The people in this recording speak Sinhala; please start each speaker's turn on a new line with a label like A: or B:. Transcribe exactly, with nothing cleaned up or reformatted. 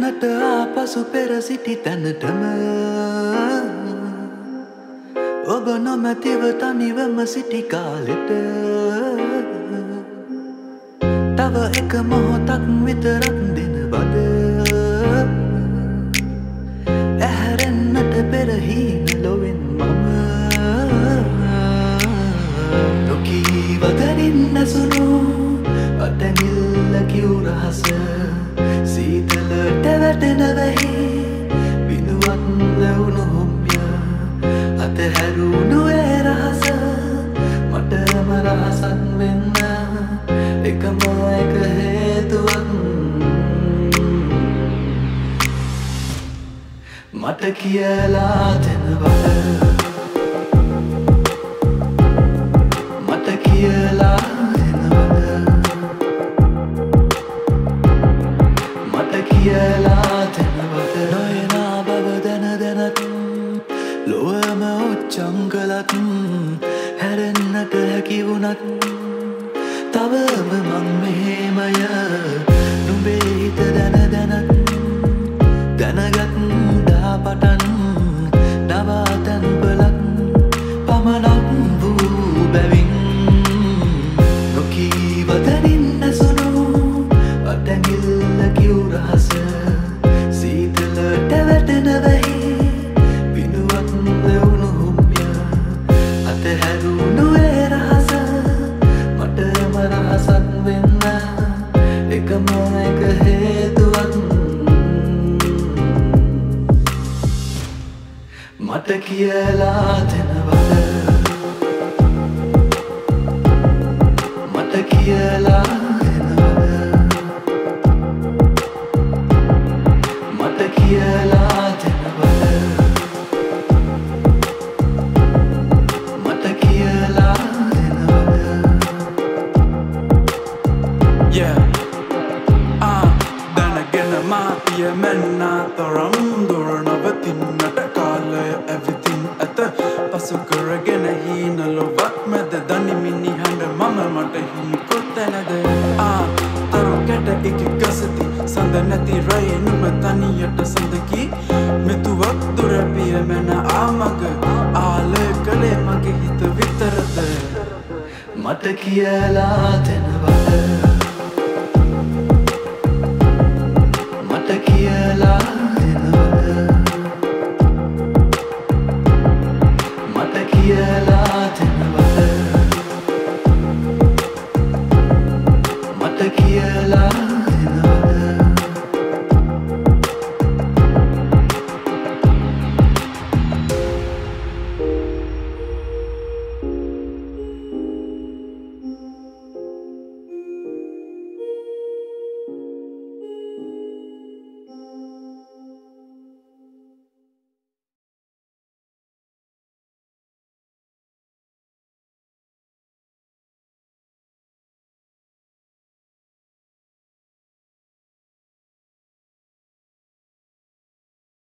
A: හැරෙන්නට ආපසු පෙර සිටි තැනටම ඔබ නොමැතිව තනිවම සිටි කාලෙට තව එක මොහොතක් විතරක් දෙනවද ඇහැරෙන්නට පෙර හීන ලොවෙන් මම නොකීවදනින් නැසුණු අතැඟිල්ල කිව් රහස සීතලට වැටෙන වැහි බිඳුවක් ලැබුණු හොම්ය අතහැරුණු ඒ රහස මටම රහසක් වෙන්න එකම එක හේතුවක් මට කියලා දෙනවද මට කියලා කියලා දෙනවද නොයනා බව දැන දැනත් ලොවම ඔච්චම් කළත් හැරෙන්නට හැකි වුණත් තවම මං මෙහෙමය නුඹේ හිත දැන දැනත් දැනගත් දා පටන් නවාතැන් පලක් පමණක් වූ බැවින් නොකීවදනින් නැසුණු අතැඟිල්ල කිව් රහස සීතලට වැටෙන වැහි බිඳුවක් ලැබුණු හොම්ය අතහැරුණු ඒ රහස මටම රහසක් වෙන්න එකම එක හේතුවක් මට කියලා දෙනවද මට කියලා කියලා දෙනවද මට කියලා දෙනවද
B: Yeah ah දැනගෙන මාතිය මෙන්නා තරම් දුර නවතින්නට කාලය ඇවිදින් ඇත පසු කරගෙන හීන ලොවක් මැද දනිමිනි හැඬ මම මට හිමි කොතැනද ah තරු කැට එක ගසති සඳ නැති රයේ නුඹ තනියට සඳකි මෙතුවක් දුර පිය මැන ආමග ආලය කළේ මගේ හිත විතරද
A: මට කියලා දෙනවද මට කියලා